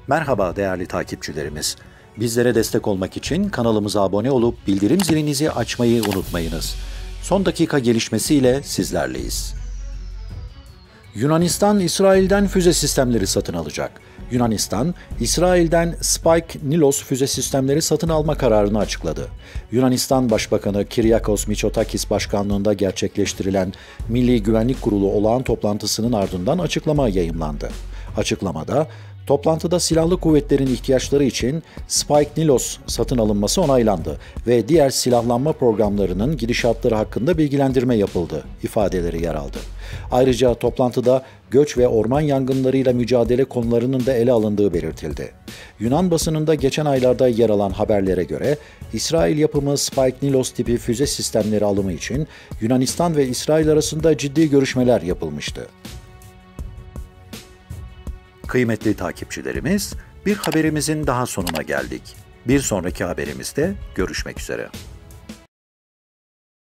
Merhaba değerli takipçilerimiz. Bizlere destek olmak için kanalımıza abone olup bildirim zilinizi açmayı unutmayınız. Son dakika gelişmesiyle sizlerleyiz. Yunanistan, İsrail'den füze sistemleri satın alacak. Yunanistan, İsrail'den Spike-Nilos füze sistemleri satın alma kararını açıkladı. Yunanistan Başbakanı Kyriakos Mitsotakis başkanlığında gerçekleştirilen Milli Güvenlik Kurulu olağan toplantısının ardından açıklama yayımlandı. Açıklamada, toplantıda silahlı kuvvetlerin ihtiyaçları için Spike-Nilos satın alınması onaylandı ve diğer silahlanma programlarının gidişatları hakkında bilgilendirme yapıldı ifadeleri yer aldı. Ayrıca toplantıda göç ve orman yangınlarıyla mücadele konularının da ele alındığı belirtildi. Yunan basınında geçen aylarda yer alan haberlere göre İsrail yapımı Spike-Nilos tipi füze sistemleri alımı için Yunanistan ve İsrail arasında ciddi görüşmeler yapılmıştı. Kıymetli takipçilerimiz, bir haberimizin daha sonuna geldik. Bir sonraki haberimizde görüşmek üzere.